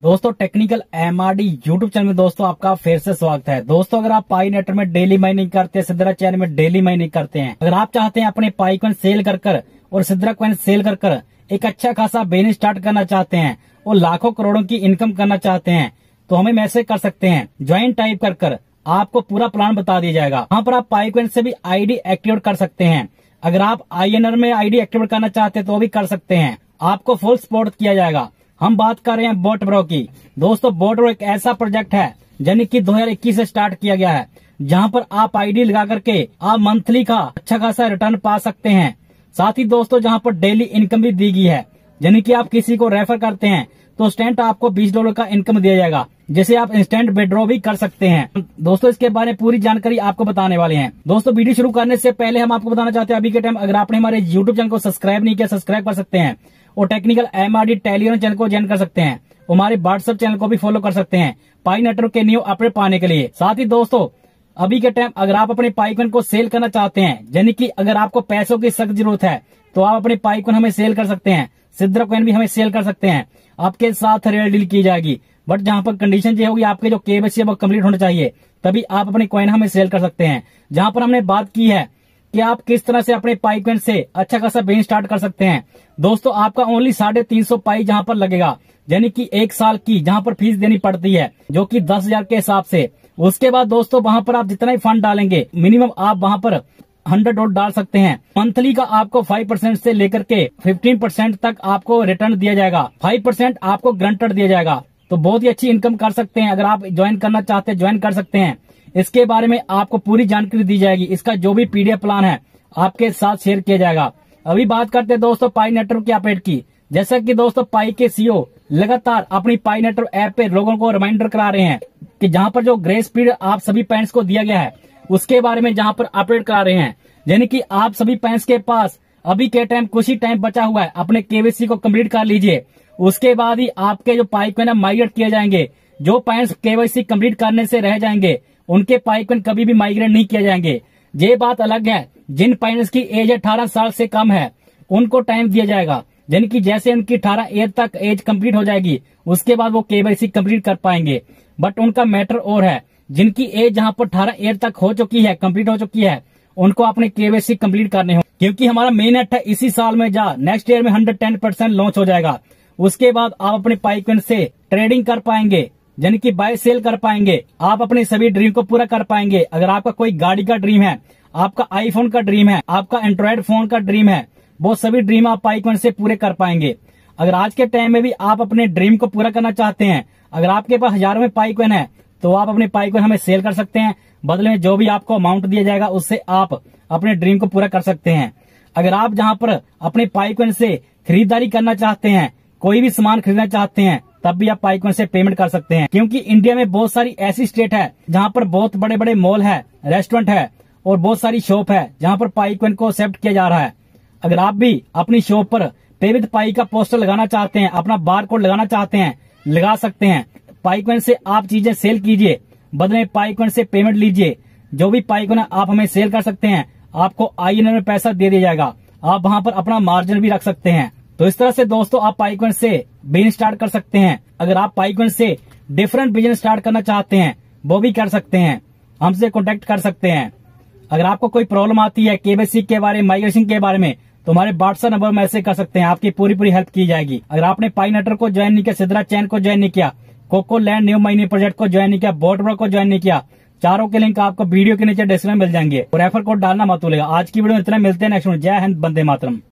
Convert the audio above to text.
दोस्तों technical MRD YouTube channel में दोस्तों आपका फिर से स्वागत है। दोस्तों अगर आप पाई नेटवर्क में डेली माइनिंग करते हैं, सिद्रा चैन में डेली माइनिंग करते हैं, अगर आप चाहते हैं अपने पाई कॉइन सेल कर और सिद्रा कॉइन सेल कर एक अच्छा खासा बिजनेस स्टार्ट करना चाहते हैं और लाखों करोड़ों की इनकम करना चाहते हैं, तो हमें मैसेज कर सकते हैं। ज्वाइन टाइप कर आपको पूरा प्लान बता दिया जाएगा। वहाँ पर आप पाई कॉइन से भी आईडी एक्टिवेट कर सकते हैं। अगर आप INR में आईडी एक्टिवेट करना चाहते हैं तो भी कर सकते हैं, आपको फुल सपोर्ट किया जाएगा। हम बात कर रहे हैं बोट ब्रो की। दोस्तों बोट ब्रो एक ऐसा प्रोजेक्ट है यानी कि 2021 से स्टार्ट किया गया है, जहां पर आप आईडी लगा करके आप मंथली का अच्छा खासा रिटर्न पा सकते हैं। साथ ही दोस्तों जहां पर डेली इनकम भी दी गई है, यानी कि आप किसी को रेफर करते हैं तो इंस्टेंट आपको $20 का इनकम दिया जाएगा, जिसे आप इंस्टेंट विड्रॉ भी कर सकते हैं। दोस्तों इसके बारे में पूरी जानकारी आपको बताने वाले हैं। दोस्तों वीडियो शुरू करने से पहले हम आपको बताना चाहते हैं, अभी के टाइम अगर आपने हमारे यूट्यूब चैनल को सब्सक्राइब नहीं किया, सब्सक्राइब कर सकते हैं और टेक्निकल एमआरडी टेलीग्राम चैनल को ज्वाइन कर सकते हैं। हमारे व्हाट्सएप चैनल को भी फॉलो कर सकते हैं पाई नेटवर्क के न्यू अपडेट पाने के लिए। साथ ही दोस्तों अभी के टाइम अगर आप अपने पाई कॉइन को सेल करना चाहते हैं, यानी कि अगर आपको पैसों की सख्त जरूरत है, तो आप अपने पाई कॉइन हमें सेल कर सकते हैं। सिद्रा कॉइन भी हमें सेल कर सकते हैं, आपके साथ रियल डील की जाएगी। बट जहां पर कंडीशन ये होगी, आपके जो KYC है वो कम्प्लीट होना चाहिए, तभी आप अपने कॉइन हमें सेल कर सकते हैं। जहां पर हमने बात की है कि आप किस तरह से अपने पाई कॉइन से अच्छा खासा बिजनेस स्टार्ट कर सकते हैं। दोस्तों आपका ओनली 350 पाई जहां पर लगेगा, यानी कि 1 साल की जहां पर फीस देनी पड़ती है, जो कि 10,000 के हिसाब से। उसके बाद दोस्तों वहां पर आप जितना ही फंड डालेंगे, मिनिमम आप वहां पर $100 डाल सकते हैं। मंथली का आपको 5% से लेकर के 15% तक आपको रिटर्न दिया जाएगा। 5% आपको ग्रांटेड दिया जाएगा, तो बहुत ही अच्छी इनकम कर सकते हैं। अगर आप ज्वाइन करना चाहते हैं ज्वाइन कर सकते हैं। इसके बारे में आपको पूरी जानकारी दी जाएगी। इसका जो भी PDF प्लान है आपके साथ शेयर किया जाएगा। अभी बात करते हैं दोस्तों पाई नेटवर्क की अपडेट की। जैसा कि दोस्तों पाई के CEO लगातार अपनी पाई नेटवर्क ऐप पे लोगों को रिमाइंडर करा रहे हैं कि जहां पर जो ग्रेस पीरियड आप सभी पैंट्स को दिया गया है, उसके बारे में जहां पर अपडेट करा रहे हैं। यानी कि आप सभी पैंट्स के पास अभी के टाइम कुछ ही टाइम बचा हुआ है, अपने KYC को कंप्लीट कर लीजिए। उसके बाद ही आपके जो पाई कॉइन माइग्रेट किए जाएंगे। जो पैंट्स KYC कंप्लीट करने से रह जाएंगे, उनके पाई कॉइन कभी भी माइग्रेट नहीं किए जाएंगे। ये बात अलग है, जिन पैंट्स की एज 18 साल से कम है उनको टाइम दिया जाएगा, यानी कि जैसे उनकी 18 एज तक एज कंप्लीट हो जाएगी, उसके बाद वो KYC कंप्लीट कर पाएंगे। बट उनका मैटर और है, जिनकी एज जहां पर 18 एज तक हो चुकी है, कंप्लीट हो चुकी है, उनको अपने KYC कंप्लीट करने हो, क्योंकि हमारा मेन नेट है इसी साल में नेक्स्ट ईयर में 110% लॉन्च हो जाएगा। उसके बाद आप अपने पाई कॉइन से ट्रेडिंग कर पाएंगे, यानी कि बाय सेल कर पाएंगे। आप अपने सभी ड्रीम को पूरा कर पाएंगे। अगर आपका कोई गाड़ी का ड्रीम है, आपका iPhone का ड्रीम है, आपका एंड्रॉयड फोन का ड्रीम है, वो सभी ड्रीम आप पाई कॉइन से पूरे कर पाएंगे। अगर आज के टाइम में भी आप अपने ड्रीम को पूरा करना चाहते हैं, अगर आपके पास हजारों में पाई कॉइन है, तो आप अपने पाई कॉइन हमें सेल कर सकते हैं। बदले में जो भी आपको अमाउंट दिया जाएगा, उससे आप अपने ड्रीम को पूरा कर सकते हैं। अगर आप जहां पर अपने पाई कॉइन से खरीदारी करना चाहते हैं, कोई भी सामान खरीदना चाहते हैं, तब भी आप पाई कॉइन से पेमेंट कर सकते हैं। क्योंकि इंडिया में बहुत सारी ऐसी स्टेट है जहां पर बहुत बड़े बड़े मॉल है, रेस्टोरेंट है और बहुत सारी शॉप है जहां पर पाई कॉइन को एक्सेप्ट किया जा रहा है। अगर आप भी अपनी शॉप पर पे विद पाई का पोस्टर लगाना चाहते हैं, अपना बार कोड लगाना चाहते हैं, लगा सकते हैं। पाई कॉइन से आप चीजें सेल कीजिए, बदले में पाई कॉइन से पेमेंट लीजिए। जो भी पाई कॉइन आप हमें सेल कर सकते हैं, आपको INR में पैसा दे दिया जाएगा। आप वहां पर अपना मार्जिन भी रख सकते हैं। तो इस तरह से दोस्तों आप पाई कॉइन से बिजनेस स्टार्ट कर सकते हैं। अगर आप पाई कॉइन से डिफरेंट बिजनेस स्टार्ट करना चाहते हैं, वो भी कर सकते हैं, हमसे कॉन्टेक्ट कर सकते हैं। अगर आपको कोई प्रॉब्लम आती है KYC के बारे में, माइग्रेशन के बारे में, तो हमारे व्हाट्सएप नंबर मैसेज कर सकते हैं, आपकी पूरी हेल्प की जाएगी। अगर आपने पाई नेटवर्क को ज्वाइन नहीं किया, सिद्रा चैन को ज्वाइन नहीं किया, Coco Land new mining project को ज्वाइन नहीं किया, बोट ब्रो को ज्वाइन नहीं किया, चारों के लिंक आपको वीडियो के नीचे डिस्क्रिप्शन में मिल जाएंगे। और रेफर कोड डालना मत भूलिएगा। आज की वीडियो में इतना, मिलते हैं नेक्स्ट में। जय हिंद, वंदे मातरम।